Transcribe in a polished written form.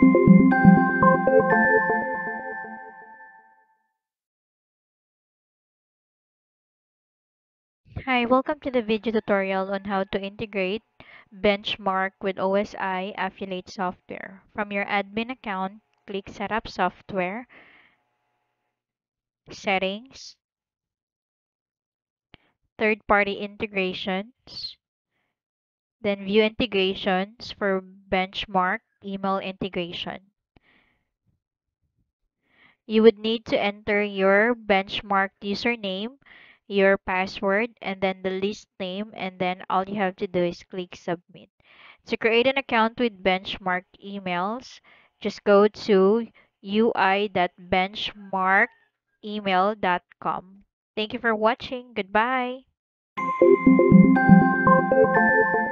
Hi, welcome to the video tutorial on how to integrate Benchmark with OSI affiliate software. From your admin account, click Setup Software, Settings, Third-party integrations, then View integrations for Benchmark email integration. You would need to enter your Benchmark username, your password, and then the list name, and then all you have to do is click Submit. To create an account with Benchmark emails, just go to ui.benchmarkemail.com. Thank you for watching. Goodbye.